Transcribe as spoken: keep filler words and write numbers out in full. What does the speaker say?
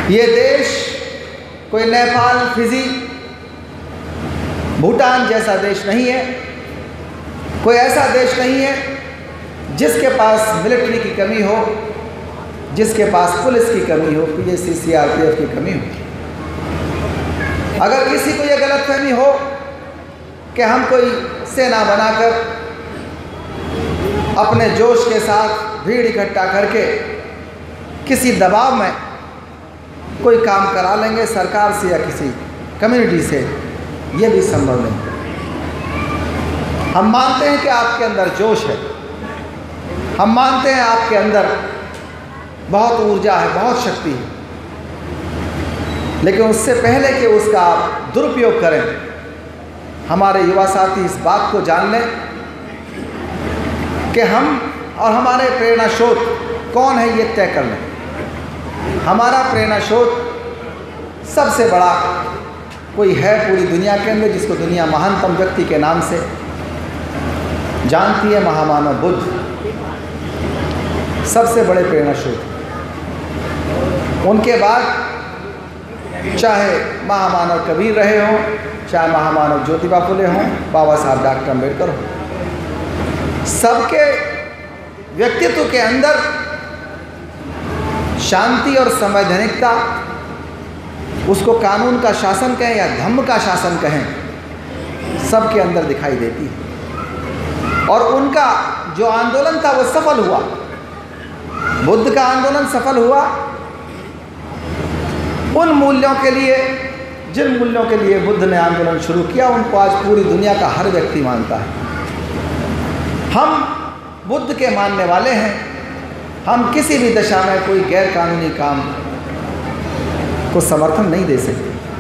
ये देश कोई नेपाल, फिजी, भूटान जैसा देश नहीं है। कोई ऐसा देश नहीं है जिसके पास मिलिट्री की कमी हो, जिसके पास पुलिस की कमी हो, पीएसी, सीआरपीएफ की कमी हो। अगर किसी को यह गलतफहमी हो कि हम कोई सेना बनाकर अपने जोश के साथ भीड़ इकट्ठा करके किसी दबाव में कोई काम करा लेंगे सरकार से या किसी कम्युनिटी से, ये भी संभव नहीं। हम मानते हैं कि आपके अंदर जोश है, हम मानते हैं आपके अंदर बहुत ऊर्जा है, बहुत शक्ति है, लेकिन उससे पहले कि उसका आप दुरुपयोग करें, हमारे युवा साथी इस बात को जान लें कि हम और हमारे प्रेरणा स्रोत कौन है, ये तय कर लें। हमारा प्रेरणा स्रोत सबसे बड़ा कोई है पूरी दुनिया के अंदर, जिसको दुनिया महानतम व्यक्ति के नाम से जानती है, महामानव बुद्ध सबसे बड़े प्रेरणा स्रोत। उनके बाद चाहे महामानव कबीर रहे हों, चाहे महामानव ज्योतिबा फुले हों, बाबा साहब डॉक्टर अम्बेडकर हों, सबके व्यक्तित्व के अंदर शांति और संवैधानिकता, उसको कानून का शासन कहें या धम्म का शासन कहें, सबके अंदर दिखाई देती है। और उनका जो आंदोलन था वो सफल हुआ। बुद्ध का आंदोलन सफल हुआ उन मूल्यों के लिए जिन मूल्यों के लिए बुद्ध ने आंदोलन शुरू किया, उनको आज पूरी दुनिया का हर व्यक्ति मानता है। हम बुद्ध के मानने वाले हैं। हम किसी भी दशा में कोई गैर कानूनी काम को समर्थन नहीं दे सकते।